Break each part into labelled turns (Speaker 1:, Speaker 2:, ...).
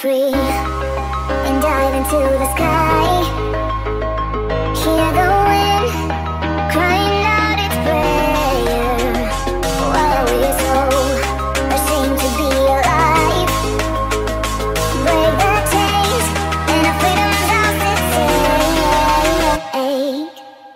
Speaker 1: free and dive into the sky. Hear the wind crying out its prayer, while we're so ashamed to be alive. Break the chains and our freedom's ours to take.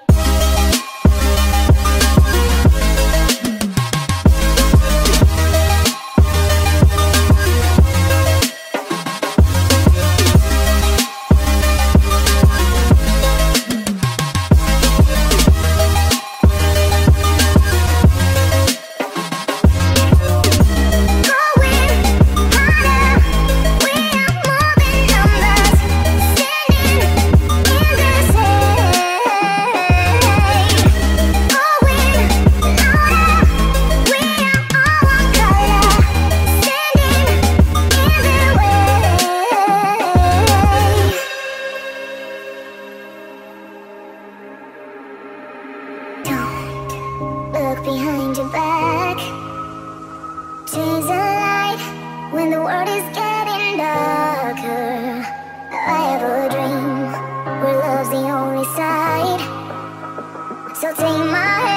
Speaker 1: Look behind your back. Chase the light when the world is getting darker. I have a dream where love's the only side. So take my hand.